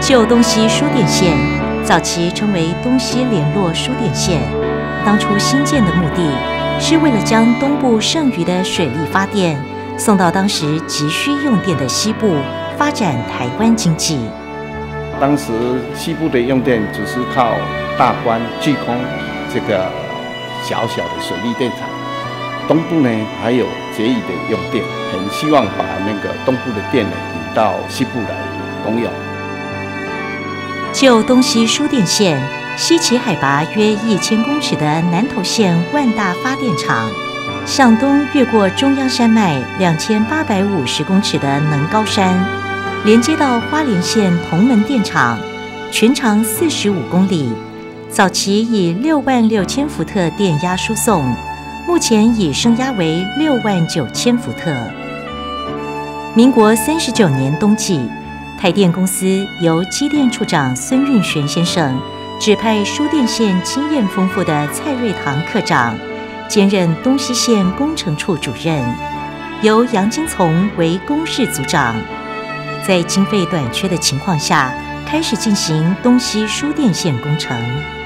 旧东西输电线早期称为东西联络输电线，当初兴建的目的是为了将东部剩余的水力发电送到当时急需用电的西部，发展台湾经济。 当时西部的用电只是靠大关、巨空这个小小的水力电厂，东部呢还有结余的用电，很希望把那个东部的电呢引到西部来供用。 旧东西输电线西起海拔约1000公尺的南投县万大发电厂，向东越过中央山脉2850公尺的能高山，连接到花莲县同门电厂，全长45公里。早期以66000伏特电压输送，目前已升压为69000伏特。民国39年冬季，台电公司由机电处长孙运璇先生指派输电线经验丰富的蔡瑞堂科长兼任东西线工程处主任，由杨金从为工事组长。在经费短缺的情况下，开始进行东西输电线工程。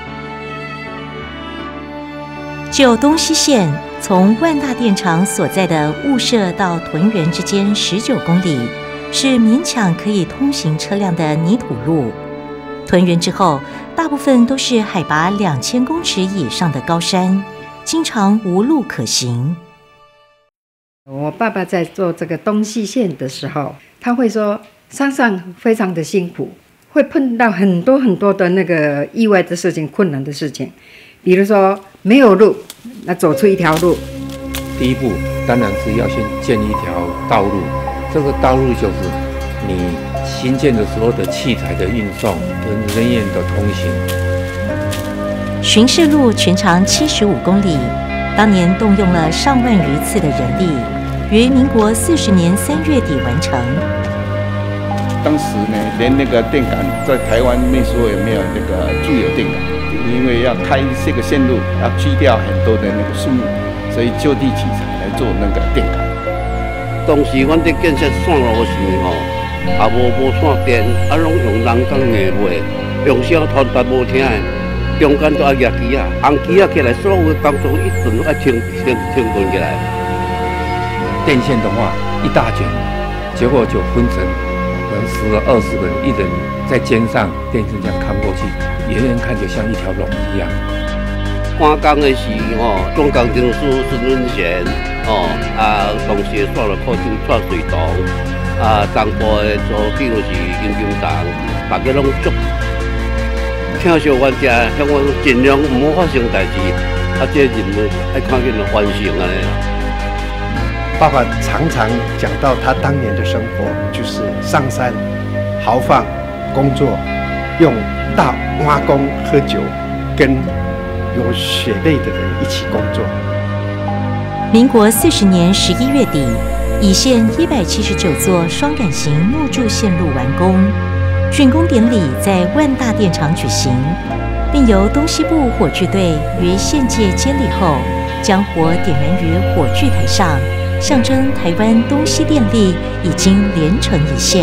旧东西线从万大电厂所在的雾社到屯园之间19公里，是勉强可以通行车辆的泥土路。屯园之后，大部分都是海拔2000公尺以上的高山，经常无路可行。 我爸爸在做这个东西线的时候，他会说山上非常的辛苦，会碰到很多很多的那个意外的事情、困难的事情，比如说没有路，那走出一条路。 第一步当然是要先建一条道路，这个道路就是你新建的时候的器材的运送跟人员的通行。 巡视路全长75公里，当年动用了上万余次的人力，于民国40年3月底完成。 当时呢，连那个电杆在台湾没说有没有那个驻有电杆，因为要开这个线路，要锯掉很多的那个树木，所以就地取材来做那个电杆。 当时阮在建设线路时吼，也无线电，拢用人工硬materi用小传达无听的，中间都要压机啊，红机啊起来，所有的工作一顿都要停顿起来。 电线的话一大卷，结果就分成可能10个20个人，一人在肩上，电线这样看过去，远远看就像一条龙一样。 赶工的时吼，总工程师孙文贤同时带了科长蔡水堂，东部的组长是殷金堂，大家拢足听小冤家，向我尽量唔好发生代志，这任务要看见完成安尼。 爸爸常常讲到他当年的生活，就是上山豪放工作，用大挖工喝酒，跟有血泪的人一起工作。 民国40年11月底，乙线179座双杆型木柱线路完工，竣工典礼在万大电厂举行，并由东西部火炬队于线界接力后，将火点燃于火炬台上，象征台湾东西电力已经连成一线。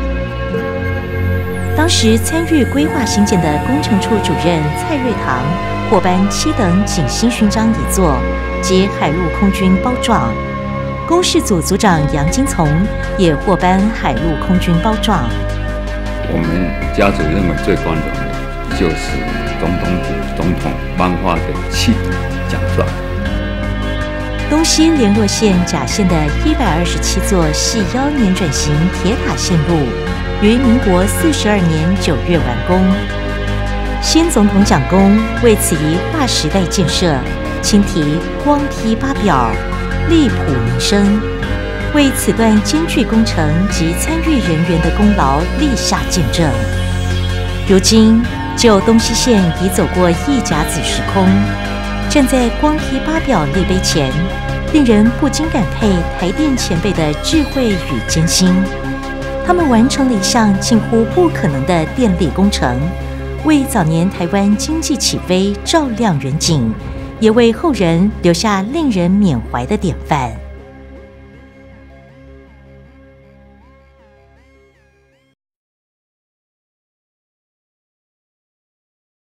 当时参与规划兴建的工程处主任蔡瑞堂获颁7等景星勋章1座及海陆空军褒状，工事组组长杨金从也获颁海陆空军褒状。 我们家族认为最光荣的就是总统颁发的7等奖状。 东西联络线甲线的127座细腰年转型铁塔线路，于民国42年9月完工。新总统蒋公为此一划时代建设，亲题光批发表，力谱民生，为此段艰巨工程及参与人员的功劳立下见证。如今，旧东西线已走过一甲子时空，站在光批发表立碑前，令人不禁感佩台电前辈的智慧与艰辛。他们完成了一项近乎不可能的电力工程，为早年台湾经济起飞照亮远景，也为后人留下令人缅怀的典范。